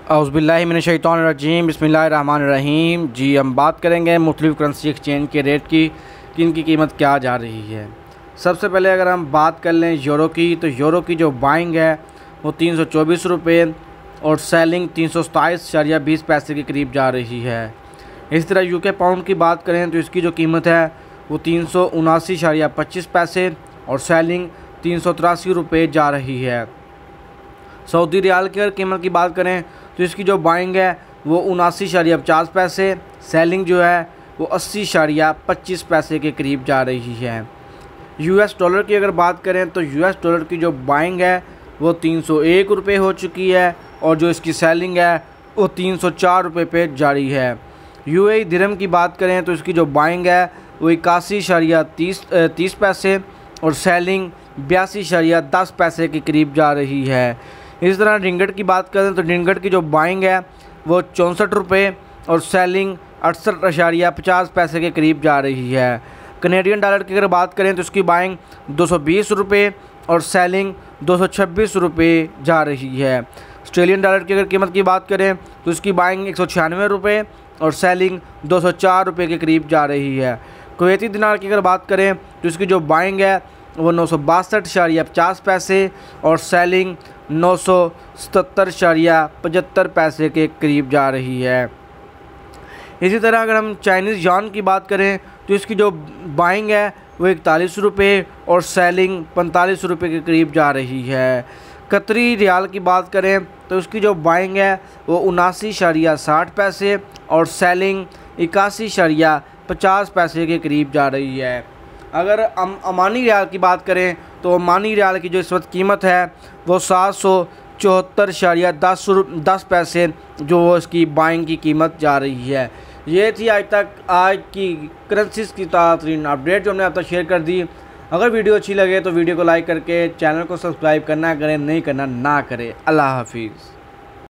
औज़ुबिल्लाहिमिनश्शैतानिर्रजीम बिस्मिल्लाहिर्रहमानिर्रहीम। जी हम बात करेंगे मुख्तलिफ़ करेंसी एक्सचेंज के रेट की कि इनकी कीमत क्या जा रही है। सबसे पहले अगर हम बात कर लें यूरो की, तो यूरो की जो बाइंग है वो 324 रुपये और सेलिंग 327.20 पैसे के करीब जा रही है। इस तरह यूके पाउंड की बात करें तो इसकी जो कीमत है वो 379.25 पैसे और सेलिंग 383 रुपये जा रही है। सऊदी रियाल की अगर कीमत की बात करें तो इसकी जो बाइंग है वो 79.50 पैसे, सेलिंग जो है वो 80.25 पैसे के करीब जा रही है। यूएस डॉलर की अगर बात करें तो यूएस डॉलर की जो बाइंग है वो 301 रुपये हो चुकी है और जो इसकी सेलिंग है वो 304 रुपये पे जारी है। यूएई दिरहम की बात करें तो इसकी जो बाइंग है वो 81.30 पैसे और सेलिंग 82.10 पैसे के करीब जा रही है। इस तरह रिंगट की बात करें तो रिंगट की जो बाइंग है वो 64 रुपये और सेलिंग 68.50 पैसे के करीब जा रही है। कनेडियन डॉलर की अगर बात करें तो इसकी बाइंग 220 रुपये और सेलिंग 226 रुपये जा रही है। ऑस्ट्रेलियन डॉलर की अगर कीमत की बात करें तो इसकी बाइंग 196 रुपये और सेलिंग 204 रुपये के करीब जा रही है। कुवैती दिनार की अगर बात करें तो इसकी जो बाइंग है वो 962.50 पैसे और सेलिंग 977.75 पैसे के करीब जा रही है। इसी तरह अगर हम चाइनीज़ yuan की बात करें तो इसकी जो बाइंग है वो 41 रुपये और सेलिंग 45 रुपये के करीब जा रही है। कतरी रियाल की बात करें तो उसकी जो बाइंग है वो 79.60 पैसे और सेलिंग 81.50 पैसे के करीब जा रही है। अगर ओमानी रियाल की बात करें तो ओमानी रियाल की जो इस वक्त कीमत है वो 774.10 पैसे जो इसकी बाइंग की कीमत जा रही है। ये थी आज की करेंसीज़ की ताज़ा अपडेट जो हमने आप तक शेयर कर दी। अगर वीडियो अच्छी लगे तो वीडियो को लाइक करके चैनल को सब्सक्राइब करना करें, नहीं करना ना करें। अल्लाह हाफिज़।